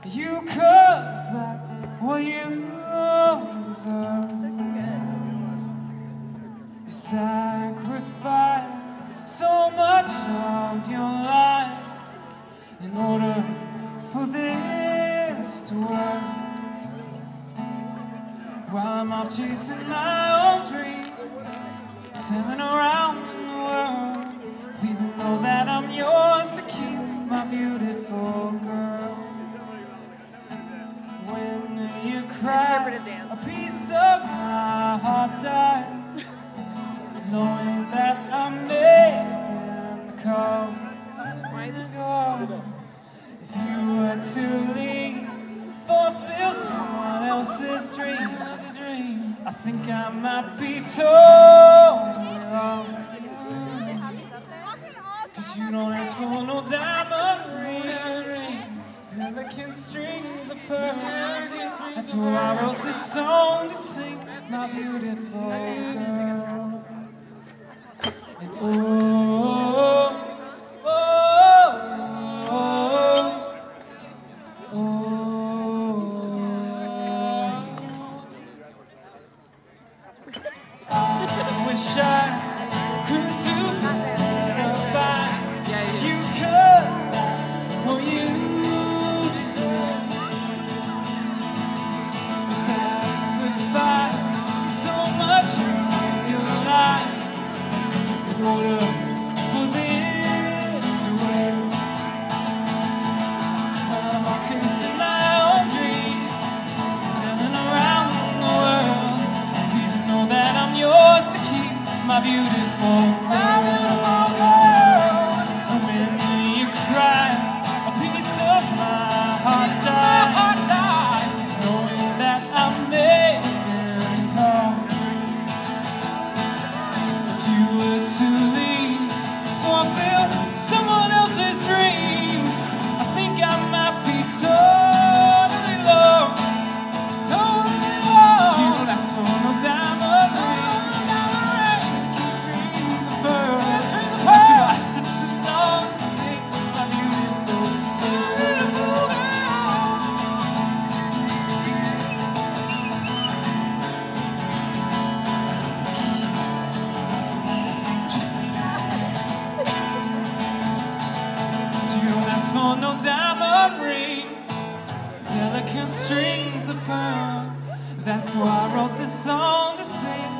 you, 'cause that's what you deserve. You sacrifice so much of your life in order for this to work. While I'm off chasing my own dream, sailing around the world, please know that I'm yours to keep, my beautiful girl. When you cry, a piece of my heart dies, knowing that I'm making the call. If you were to leave, fulfill someone else's dream, I think I might be totally wrong. 'Cause you don't ask for no diamond ring, silicon strings of pearl. That's why I wrote this song to sing, my beautiful girl. And oh, oh, oh, oh, I wish I could do better by you, 'cause that's what you deserve. You sacrifice so much of your life in order for this to work. I'm chasing my own dream, sailing around the world. Please know that I'm yours to keep, my beautiful girl. When you cry, a piece of my heart dies, knowing that I'm making a call. If you were to leave, fulfill someone else's dreams, I think I might be totally low, totally low. You don't ask for no diamond ring, strings of pearl. That's why it's a song to sing, my beautiful girl. You don't ask for no diamond ring, delicate strings of pearl. That's why I wrote this song to sing,